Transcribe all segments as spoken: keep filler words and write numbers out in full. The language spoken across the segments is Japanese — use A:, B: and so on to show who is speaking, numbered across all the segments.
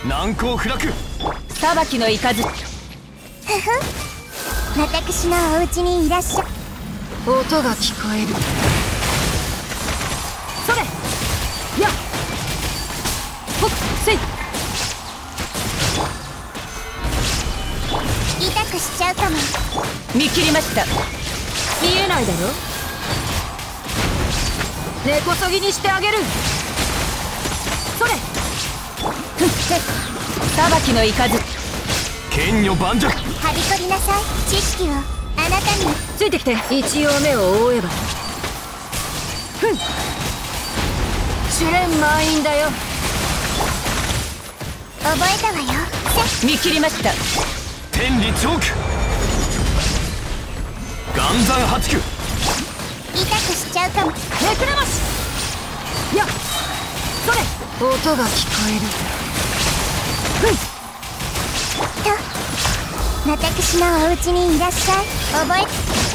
A: 難攻不落。
B: 裁きの雷。ふふ、
C: 私のお家にいらっしゃ。
B: 音が聞こえる。それやっほっせい。
C: 痛くしちゃうかも。
B: 見切りました。見えないだろ。根こそぎにしてあげる。それふっせ裁きの雷。
A: 剣女盤石。
C: はびこりなさい。知識をあなたに。
B: ついてきて。一応目を覆えば。ふん試練満員だよ。
C: 覚えたわよ。せ
B: 見切りました。
A: 天理チョーク。岩山八九。
C: 痛くしちゃうかも。
B: めくれましやっそれ音が聞こえる。ふん
C: と私のお家にいらっしゃい。覚え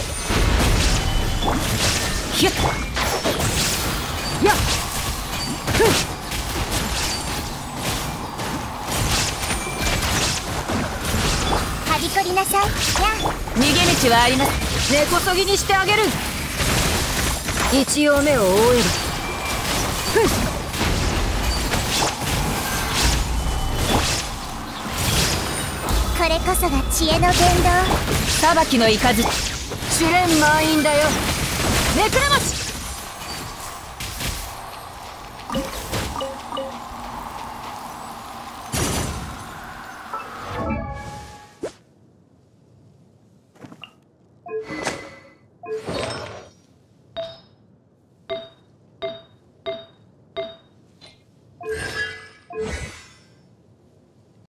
B: ひゅっやっふん
C: はびこりなさい。や
B: 逃げ道はあります。根こそぎにしてあげる。一応目を覆えば。ふん
C: これこそが知恵の伝道。
B: 裁きの雷。試練満員だよ。めくれまし